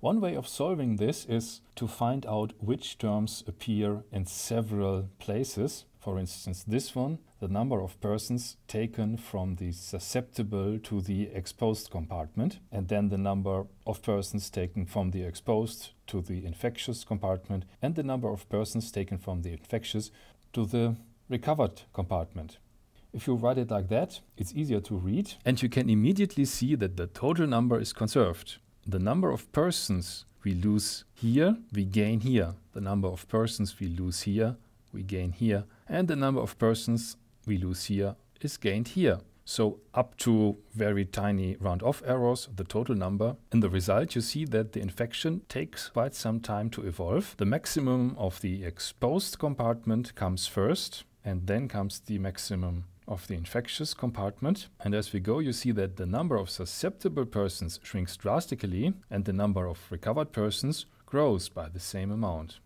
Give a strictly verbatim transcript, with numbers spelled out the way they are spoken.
One way of solving this is to find out which terms appear in several places. For instance, this one, the number of persons taken from the susceptible to the exposed compartment, and then the number of persons taken from the exposed to the infectious compartment, and the number of persons taken from the infectious to the recovered compartment. If you write it like that, it's easier to read, and you can immediately see that the total number is conserved. The number of persons we lose here, we gain here. The number of persons we lose here, we gain here. And the number of persons we lose here is gained here. So up to very tiny round-off errors, the total number. In the result, you see that the infection takes quite some time to evolve. The maximum of the exposed compartment comes first, and then comes the maximum of the infectious compartment. And as we go, you see that the number of susceptible persons shrinks drastically and the number of recovered persons grows by the same amount.